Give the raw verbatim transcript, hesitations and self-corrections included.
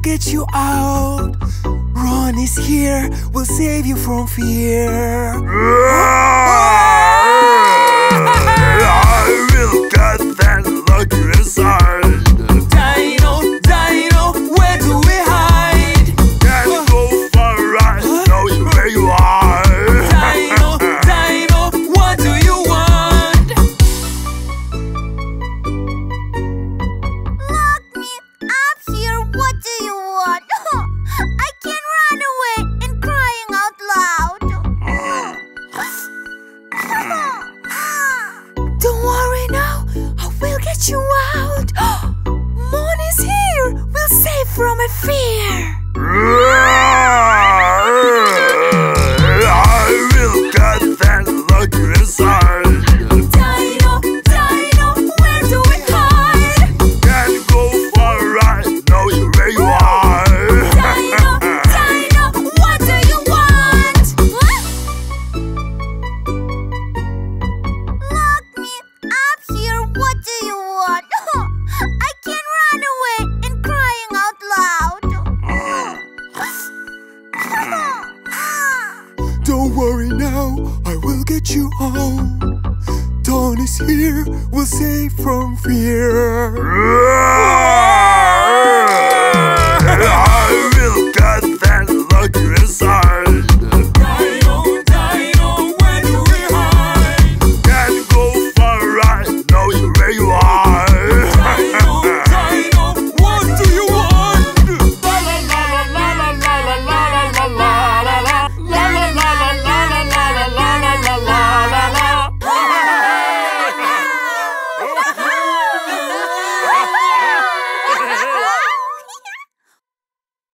get you out. Roni's here, we'll save you from fear. I will get that look inside. Dino, Dino, where do we hide? Can't go far, I know you where you are. Dino, Dino, what do you want? Lock me up here, what do you want? I can't run away and crying out loud. Don't worry now, I will get you out. Moni's here, we'll save from a fear. I will get that look inside. Dino, Dino, where do we hide? Can't go far, I know you where you are. Dino, Dino, what do you want? Lock me up here, what do you want? I can't run away and crying out loud. Don't worry now, I will get you home. Dawn is here, we'll save from fear.